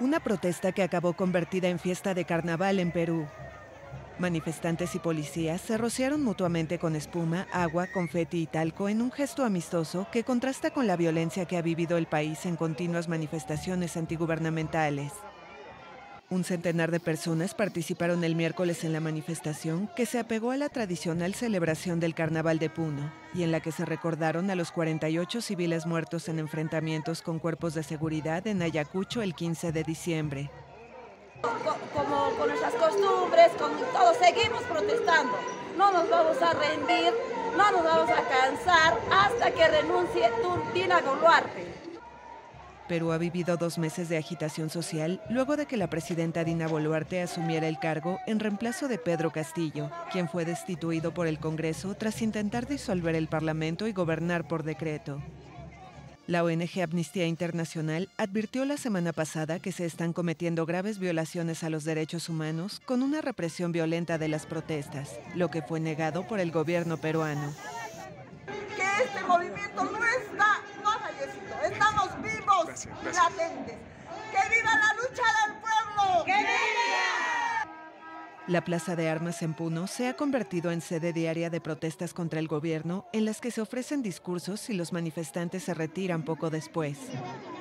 Una protesta que acabó convertida en fiesta de carnaval en Perú. Manifestantes y policías se rociaron mutuamente con espuma, agua, confeti y talco en un gesto amistoso que contrasta con la violencia que ha vivido el país en continuas manifestaciones antigubernamentales. Un centenar de personas participaron el miércoles en la manifestación que se apegó a la tradicional celebración del Carnaval de Puno y en la que se recordaron a los 48 civiles muertos en enfrentamientos con cuerpos de seguridad en Ayacucho el 15 de diciembre. Como con nuestras costumbres, con todo, seguimos protestando. No nos vamos a rendir, no nos vamos a cansar hasta que renuncie Dina Boluarte. Perú ha vivido 2 meses de agitación social luego de que la presidenta Dina Boluarte asumiera el cargo en reemplazo de Pedro Castillo, quien fue destituido por el Congreso tras intentar disolver el Parlamento y gobernar por decreto. La ONG Amnistía Internacional advirtió la semana pasada que se están cometiendo graves violaciones a los derechos humanos con una represión violenta de las protestas, lo que fue negado por el gobierno peruano. Que este movimiento no ha fallecido, estamos vivos y latentes. ¡Que viva la lucha del pueblo! ¡Que viva! La Plaza de Armas en Puno se ha convertido en sede diaria de protestas contra el gobierno en las que se ofrecen discursos y los manifestantes se retiran poco después.